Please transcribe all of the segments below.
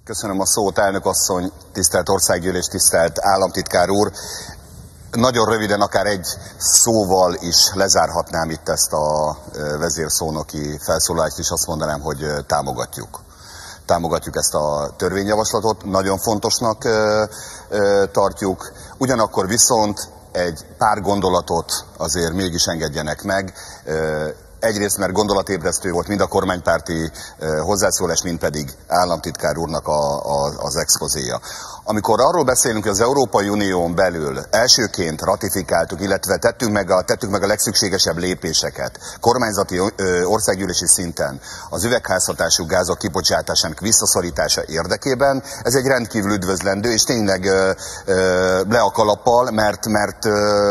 Köszönöm a szót, elnök asszony, tisztelt országgyűlés, tisztelt államtitkár úr. Nagyon röviden, akár egy szóval is lezárhatnám itt ezt a vezérszónoki felszólalást, és azt mondanám, hogy támogatjuk. Támogatjuk ezt a törvényjavaslatot, nagyon fontosnak tartjuk. Ugyanakkor viszont egy pár gondolatot azért mégis engedjenek meg. Egyrészt, mert gondolatébresztő volt mind a kormánypárti hozzászólás, mind pedig államtitkár úrnak az expozéja. Amikor arról beszélünk, hogy az Európai Unión belül elsőként ratifikáltuk, illetve tettünk meg a legszükségesebb lépéseket kormányzati országgyűlési szinten az üvegházhatású gázok kibocsátásának visszaszorítása érdekében, ez egy rendkívül üdvözlendő, és tényleg le a kalappal, mert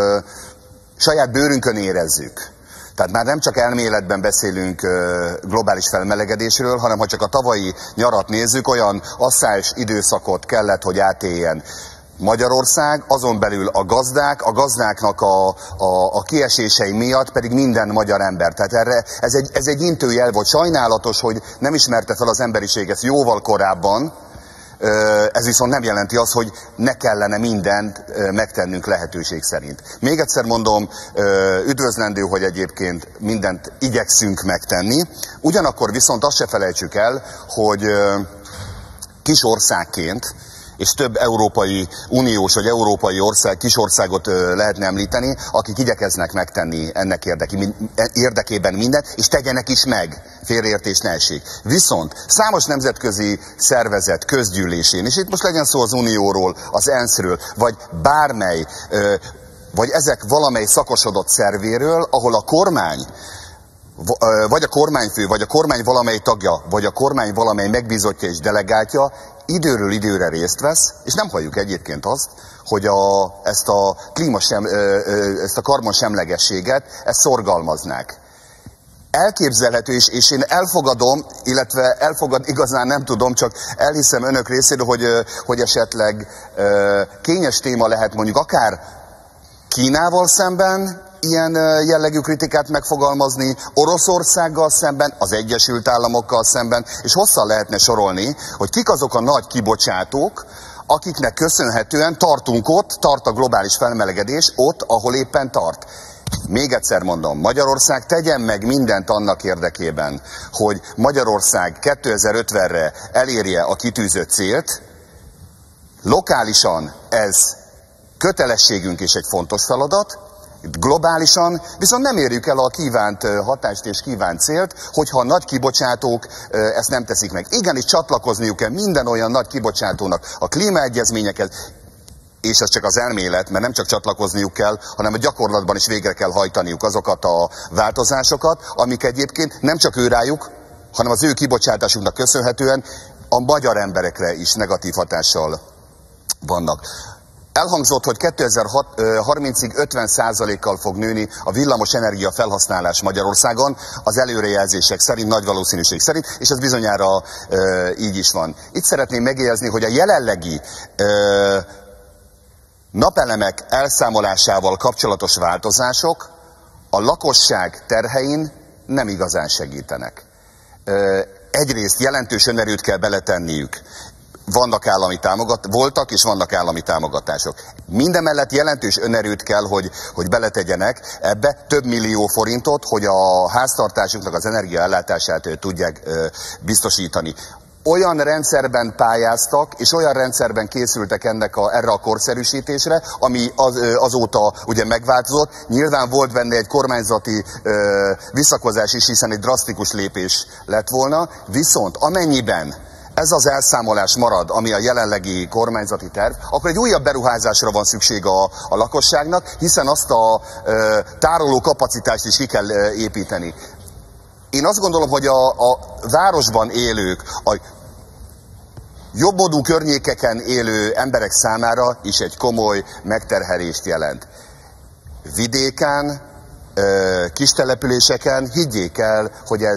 saját bőrünkön érezzük. Tehát már nem csak elméletben beszélünk globális felmelegedésről, hanem ha csak a tavalyi nyarat nézzük, olyan asszályos időszakot kellett, hogy átéljen Magyarország, azon belül a gazdáknak a kiesései miatt pedig minden magyar ember. Tehát erre, ez egy intőjel volt. Sajnálatos, hogy nem ismerte fel az emberiség ezt jóval korábban. Ez viszont nem jelenti azt, hogy ne kellene mindent megtennünk lehetőség szerint. Még egyszer mondom, üdvözlendő, hogy egyébként mindent igyekszünk megtenni. Ugyanakkor viszont azt se felejtsük el, hogy kis országként, és több Európai Uniós vagy európai kis országot lehetne említeni, akik igyekeznek megtenni ennek érdekében mindent, és tegyenek is meg, félreértés ne essék. Viszont számos nemzetközi szervezet közgyűlésén, és itt most legyen szó az Unióról, az ENSZ-ről, vagy bármely, vagy ezek valamely szakosodott szervéről, ahol a kormány, vagy a kormányfő, vagy a kormány valamely tagja, vagy a kormány valamely megbízottja és delegáltja időről időre részt vesz, és nem halljuk egyébként azt, hogy ezt a karbonsemlegességet, ezt szorgalmaznák. Elképzelhető, és én elfogadom, illetve igazán nem tudom, csak elhiszem önök részéről, hogy esetleg kényes téma lehet mondjuk akár Kínával szemben ilyen jellegű kritikát megfogalmazni, Oroszországgal szemben, az Egyesült Államokkal szemben, és hosszan lehetne sorolni, hogy kik azok a nagy kibocsátók, akiknek köszönhetően tartunk ott, tart a globális felmelegedés ott, ahol éppen tart. Még egyszer mondom, Magyarország tegyen meg mindent annak érdekében, hogy Magyarország 2050-re elérje a kitűzött célt. Lokálisan ez kötelességünk és egy fontos feladat, globálisan viszont nem érjük el a kívánt hatást és kívánt célt, hogyha a nagy kibocsátók ezt nem teszik meg. Igenis csatlakozniuk kell minden olyan nagy kibocsátónak a klímaegyezményekhez, és ez csak az elmélet, mert nem csak csatlakozniuk kell, hanem a gyakorlatban is végre kell hajtaniuk azokat a változásokat, amik egyébként nem csak őrájuk, hanem az ő kibocsátásunknak köszönhetően a magyar emberekre is negatív hatással vannak. Elhangzott, hogy 2030-ig 50%-kal fog nőni a villamos energia felhasználás Magyarországon, az előrejelzések szerint, nagy valószínűség szerint, és ez bizonyára így is van. Itt szeretném megjegyezni, hogy a jelenlegi napelemek elszámolásával kapcsolatos változások a lakosság terhein nem igazán segítenek. Egyrészt jelentős önerőt kell beletenniük. Voltak és vannak állami támogatások. Mindemellett jelentős önerőt kell, hogy beletegyenek ebbe több millió forintot, hogy a háztartásunknak az energiaellátását tudják biztosítani. Olyan rendszerben pályáztak, és olyan rendszerben készültek erre a korszerűsítésre, ami azóta ugye megváltozott. Nyilván volt benne egy kormányzati visszakozás is, hiszen egy drasztikus lépés lett volna. Viszont amennyiben ez az elszámolás marad, ami a jelenlegi kormányzati terv, akkor egy újabb beruházásra van szükség a lakosságnak, hiszen azt a tároló kapacitást is ki kell építeni. Én azt gondolom, hogy a városban élők, a jobbmódú környékeken élő emberek számára is egy komoly megterhelést jelent. Vidéken, kis településeken higgyék el, hogy ez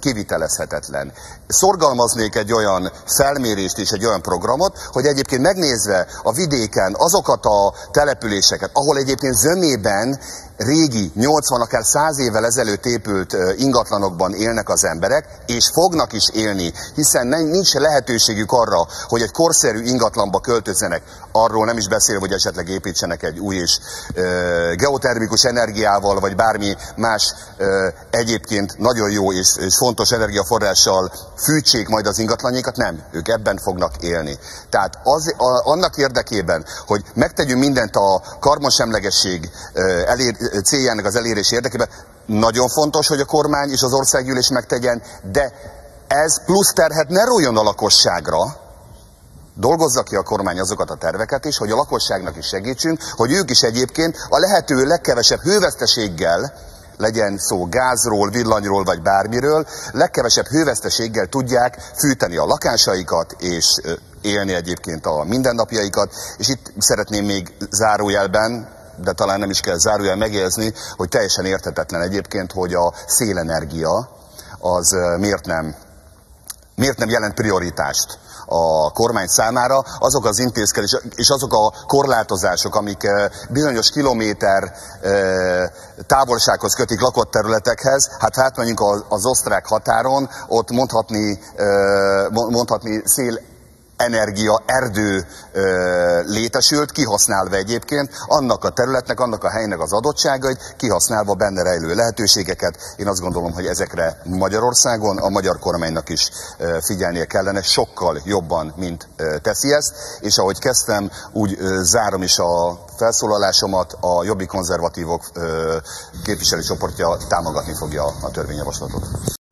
kivitelezhetetlen. Szorgalmaznék egy olyan felmérést és egy olyan programot, hogy egyébként megnézve a vidéken azokat a településeket, ahol egyébként zömében régi, 80, akár 100 évvel ezelőtt épült ingatlanokban élnek az emberek, és fognak is élni, hiszen nincs lehetőségük arra, hogy egy korszerű ingatlanba költözzenek, arról nem is beszélve, hogy esetleg építsenek egy új és geotermikus energiával, vagy bármi más egyébként nagyon jó és fontos energiaforrással fűtsék majd az ingatlanjaikat, nem, ők ebben fognak élni. Tehát annak érdekében, hogy megtegyünk mindent a karbonsemlegesség céljának az elérés érdekében, nagyon fontos, hogy a kormány és az országgyűlés megtegyen, de ez plusz terhet ne rójon a lakosságra. Dolgozza ki a kormány azokat a terveket is, hogy a lakosságnak is segítsünk, hogy ők is egyébként a lehető legkevesebb hőveszteséggel, legyen szó gázról, villanyról vagy bármiről, legkevesebb hőveszteséggel tudják fűteni a lakásaikat és élni egyébként a mindennapjaikat. És itt szeretném még zárójelben, de talán nem is kell zárójel megjegyezni, hogy teljesen érthetetlen egyébként, hogy a szélenergia az miért nem jelent prioritást a kormány számára. Azok az intézkedések és azok a korlátozások, amik bizonyos kilométer távolsághoz kötik lakott területekhez, hát ha átmenjünk az osztrák határon, ott mondhatni szélenergia erdő létesült, kihasználva egyébként annak a területnek, annak a helynek az adottságait, kihasználva benne rejlő lehetőségeket. Én azt gondolom, hogy ezekre Magyarországon a magyar kormánynak is figyelnie kellene, sokkal jobban, mint teszi ezt. És ahogy kezdtem, úgy zárom is a felszólalásomat, a Jobbik konzervatívok képviselőcsoportja támogatni fogja a törvényjavaslatot.